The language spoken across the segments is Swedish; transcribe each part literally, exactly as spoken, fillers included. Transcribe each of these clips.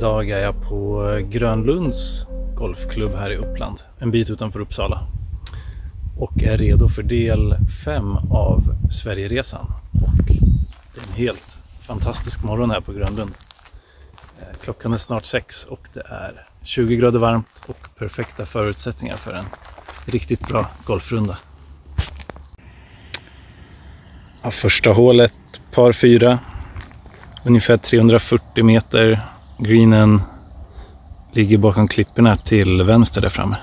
Idag är jag på Grönlunds golfklubb här i Uppland, en bit utanför Uppsala. Och är redo för del fem av Sverigeresan. Och det är en helt fantastisk morgon här på Grönlund. Klockan är snart sex och det är tjugo grader varmt och perfekta förutsättningar för en riktigt bra golfrunda. Ja, första hålet, par fyra, ungefär trehundrafyrtio meter. Greenen ligger bakom klipporna till vänster där framme.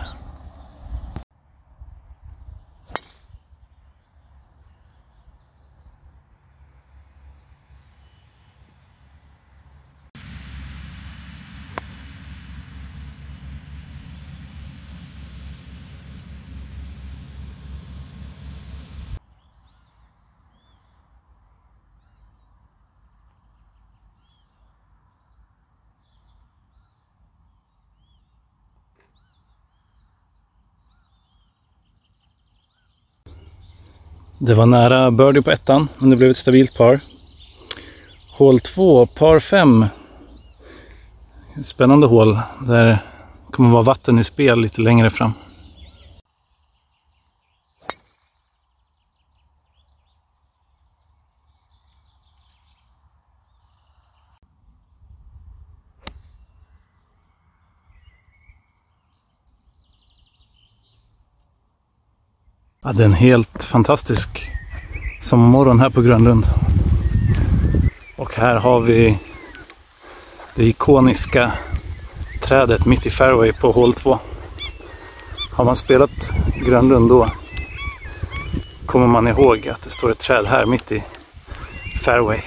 Det var nära birdie på ettan, men det blev ett stabilt par. Hål två, par fem. Spännande hål. Där kommer vara vatten i spel lite längre fram. Ja, det är en helt fantastisk sommarmorgon här på Grönlund. Och här har vi det ikoniska trädet mitt i fairway på hål två. Har man spelat Grönlund då kommer man ihåg att det står ett träd här mitt i fairway.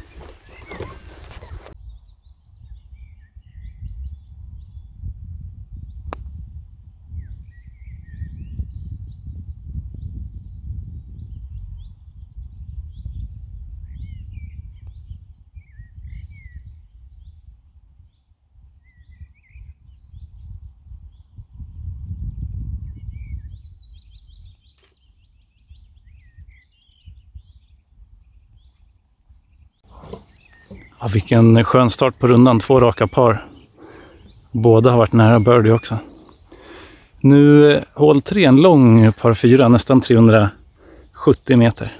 Ja, vilken skön start på rundan, två raka par. Båda har varit nära birdie också. Nu hål tre, en lång par fyra, nästan trehundrasjuttio meter.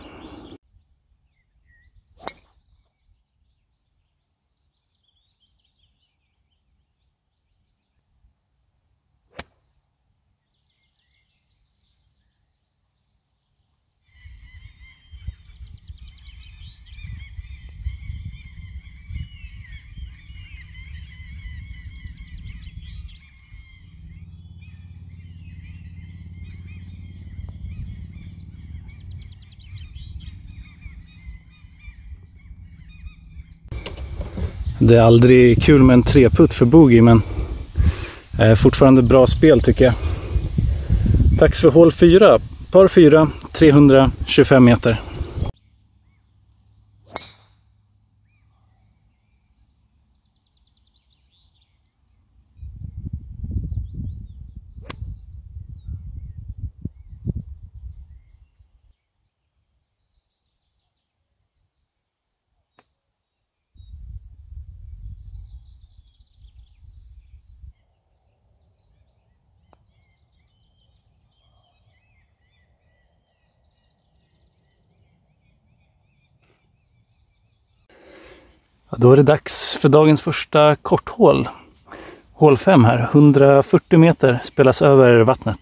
Det är aldrig kul med en treputt för bogey, men eh, fortfarande bra spel tycker jag. Tack för hål fyra, par fyra, trehundratjugofem meter. Då är det dags för dagens första korthål. Hål fem här, hundrafyrtio meter spelas över vattnet.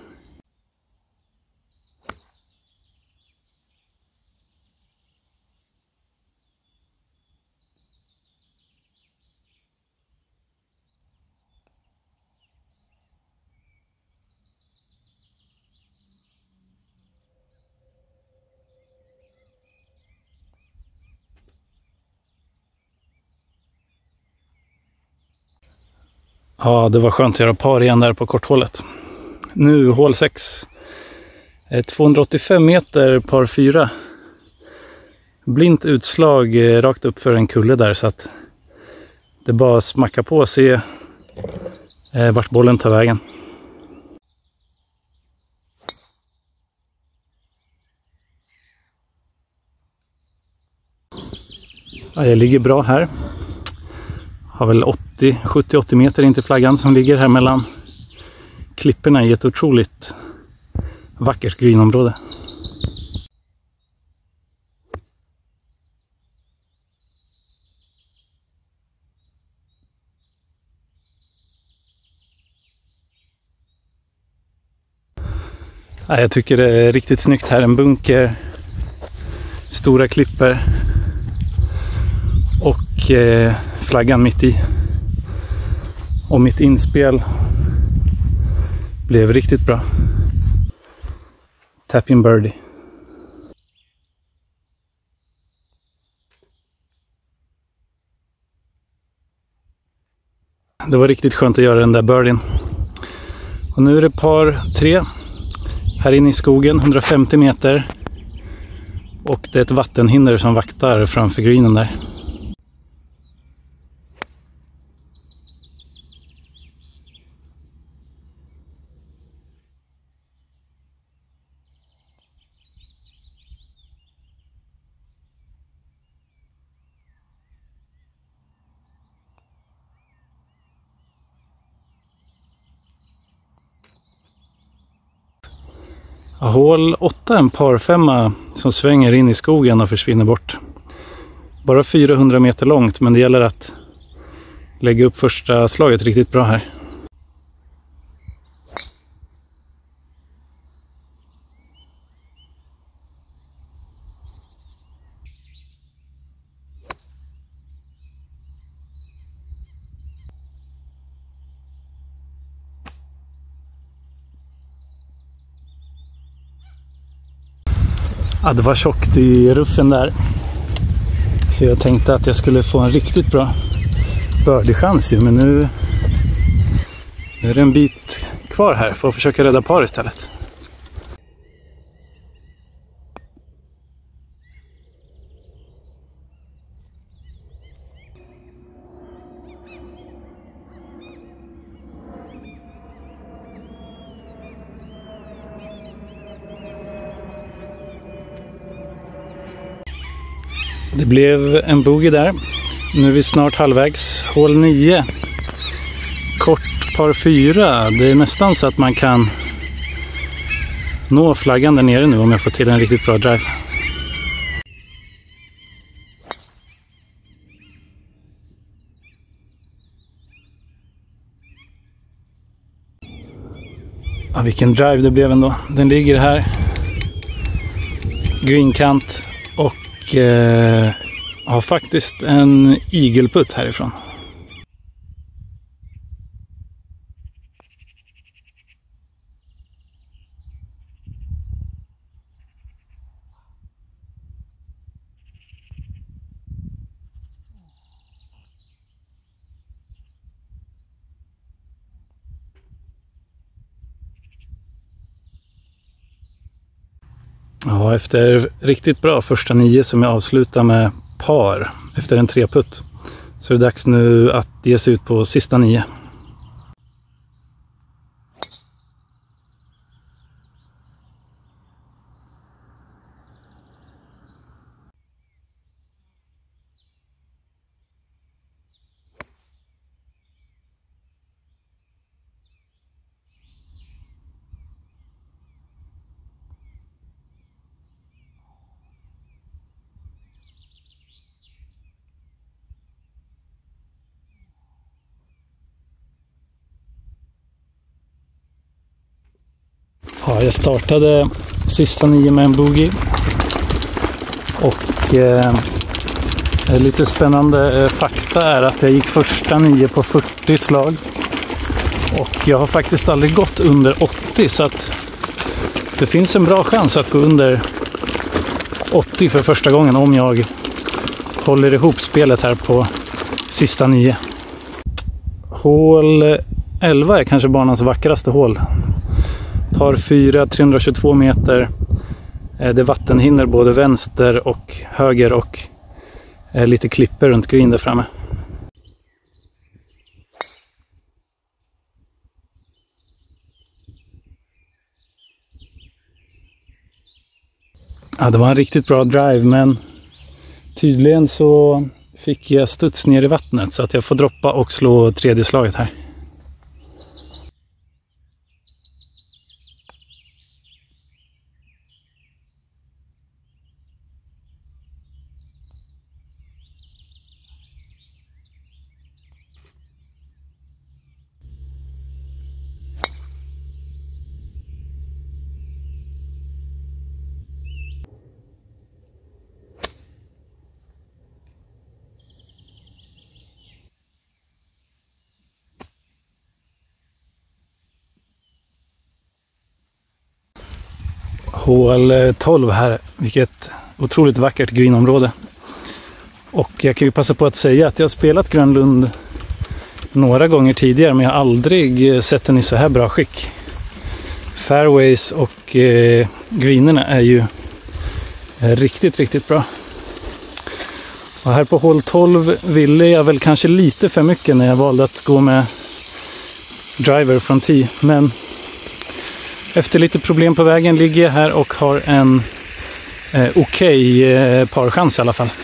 Ja, det var skönt att göra par igen där på korthålet. Nu hål sex. tvåhundraåttiofem meter par fyra. Blint utslag rakt upp för en kulle där, så att det bara smacka på och se eh, vart bollen tar vägen. Ja, jag ligger bra här. Har väl åttio sjuttio åttio meter in till flaggan som ligger här mellan klipporna i ett otroligt vackert greenområde. Ja, jag tycker det är riktigt snyggt här. En bunker, stora klippor och eh, flaggan mitt i. Och mitt inspel blev riktigt bra. Tap in birdie. Det var riktigt skönt att göra den där birdien. Och nu är det par tre. Här inne i skogen, hundrafemtio meter. Och det är ett vattenhinder som vaktar framför greenen där. Hål åtta, en parfemma som svänger in i skogen och försvinner bort. Bara fyrahundra meter långt, men det gäller att lägga upp första slaget riktigt bra här. Ja, det var tjockt i ruffen där. Så jag tänkte att jag skulle få en riktigt bra birdie-chans ju. Men nu, nu är det en bit kvar här för att försöka rädda par istället. Det blev en bogey där. Nu är vi snart halvvägs. Hål nio. Kort par fyra. Det är nästan så att man kan nå flaggan där nere nu om jag får till en riktigt bra drive. Ja, vilken drive det blev ändå. Den ligger här. Greenkant. Och eh, har faktiskt en igelputt härifrån. Ja, efter riktigt bra första nio som jag avslutar med par efter en treputt så är det dags nu att ge sig ut på sista nio. Ja, jag startade sista nio med en bogey och eh, lite spännande eh, fakta är att jag gick första nio på fyrtio slag och jag har faktiskt aldrig gått under åttio, så att det finns en bra chans att gå under åttio för första gången om jag håller ihop spelet här på sista nio. Hål elva är kanske banans vackraste hål. Par fyra, trehundratjugotvå meter. Det vattenhinner både vänster och höger och lite klipper runt green där framme. Ja, det var en riktigt bra drive, men tydligen så fick jag studs ner i vattnet så att jag får droppa och slå tredje slaget här. Hål tolv här, vilket otroligt vackert greenområde. Och jag kan ju passa på att säga att jag har spelat Grönlund några gånger tidigare, men jag har aldrig sett den i så här bra skick. Fairways och eh, greenerna är ju riktigt, riktigt bra. Och här på hål tolv ville jag väl kanske lite för mycket när jag valde att gå med driver från tee, men efter lite problem på vägen ligger jag här och har en eh, okej okay, eh, parchans i alla fall.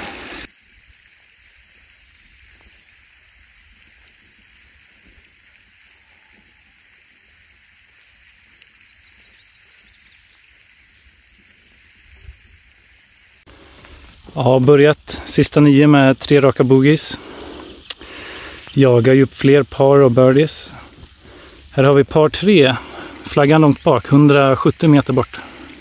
Jag har börjat sista nio med tre raka bogeys. Jagar ju upp fler par och birdies. Här har vi par tre. Flaggan långt bak, hundrasjuttio meter bort.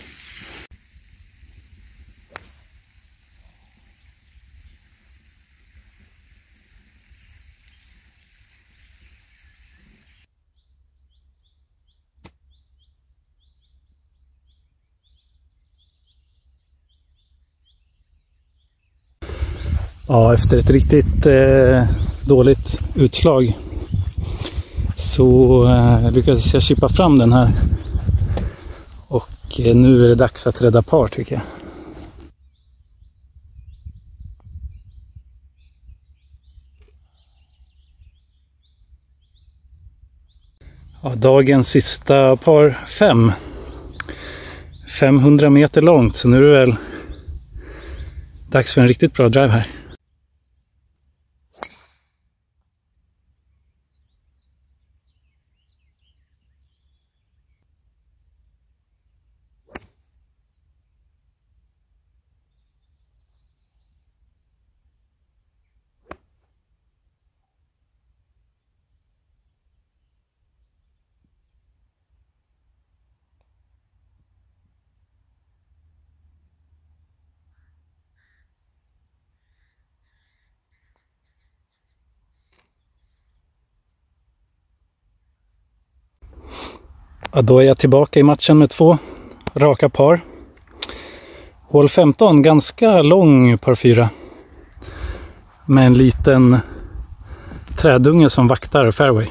Ja, efter ett riktigt eh, dåligt utslag så eh, lyckades jag chippa fram den här. Och eh, nu är det dags att rädda par, tycker jag. Ja, dagens sista par fem. femhundra meter långt, så nu är det väl dags för en riktigt bra drive här. Ja, då är jag tillbaka i matchen med två raka par. Hål femton, ganska lång par fyra. Med en liten trädunge som vaktar fairway.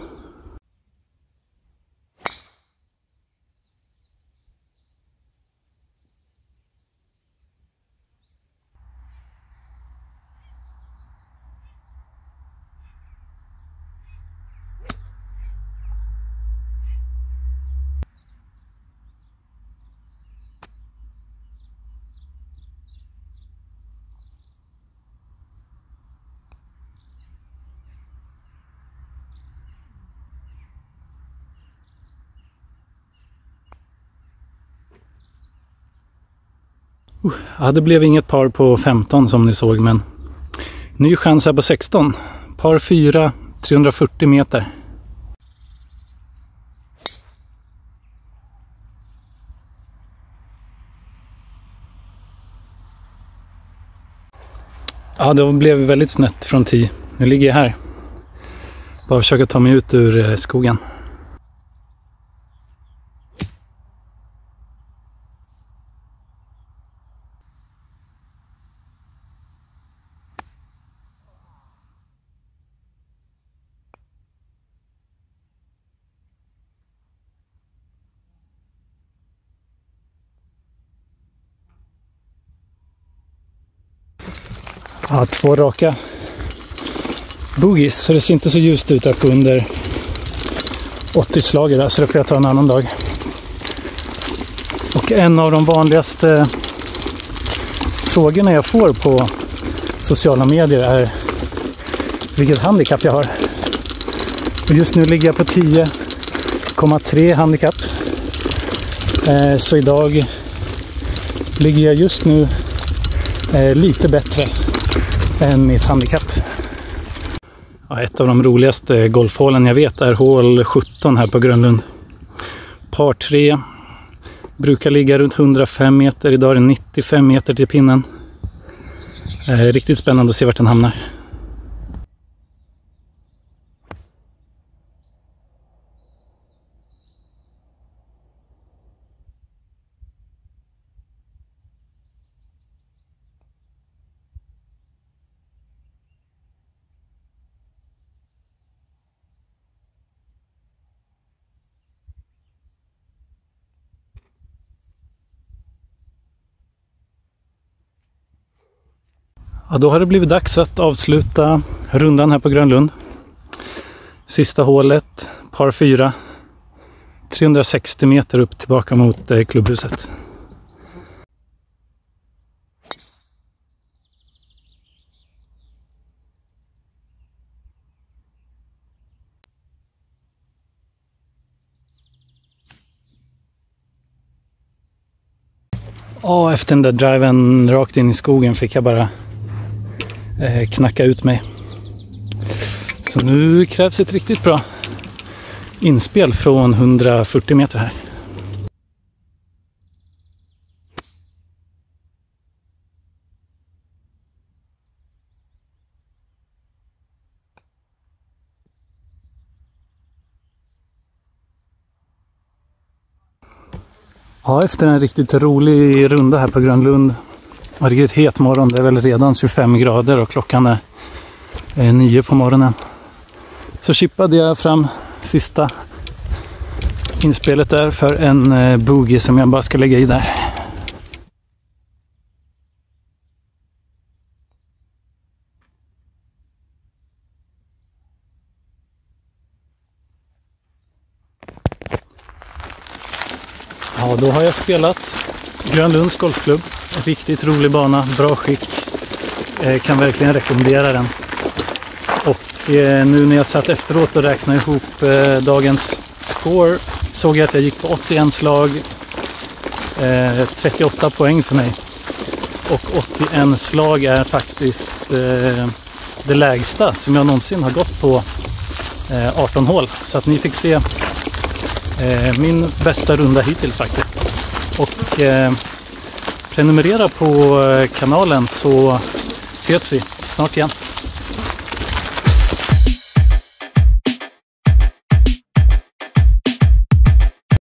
Uh, ja, det blev inget par på femton som ni såg, men ny chans här på sexton. Par fyra, trehundrafyrtio meter. Ja, det blev väldigt snett från tee. Nu ligger jag här. Bara försöka ta mig ut ur skogen. Ja, två raka bogeys, så det ser inte så ljust ut att gå under åttio slag där, så det får jag ta en annan dag. Och en av de vanligaste frågorna jag får på sociala medier är vilket handikapp jag har. Och just nu ligger jag på tio komma tre handikapp. Eh, så idag ligger jag just nu eh, lite bättre än mitt handikapp. Ja, ett av de roligaste golfhålen jag vet är hål sjutton här på Grönlund. Par tre. Brukar ligga runt hundrafem meter. Idag är det nittiofem meter till pinnen. Eh, riktigt spännande att se vart den hamnar. Ja, då har det blivit dags att avsluta rundan här på Grönlund. Sista hålet, par fyra. trehundrasextio meter upp tillbaka mot eh, klubbhuset. Ja, efter den där driven rakt in i skogen fick jag bara eh, knacka ut mig. Så nu krävs ett riktigt bra inspel från hundrafyrtio meter här. Ja, efter en riktigt rolig runda här på Grönlund. Det var riktigt het morgon. Det är väl redan tjugofem grader och klockan är eh, nio på morgonen. Så chippade jag fram sista inspelet där för en eh, bogey som jag bara ska lägga i där. Ja, då har jag spelat Grönlunds golfklubb. En riktigt rolig bana, bra skick. Eh, kan verkligen rekommendera den. Och eh, nu när jag satt efteråt och räknade ihop eh, dagens score såg jag att jag gick på åttioen slag. Eh, trettioåtta poäng för mig. Och åttioen slag är faktiskt eh, det lägsta som jag någonsin har gått på eh, arton hål. Så att ni fick se eh, min bästa runda hittills faktiskt. Och eh, prenumerera på kanalen så ses vi snart igen.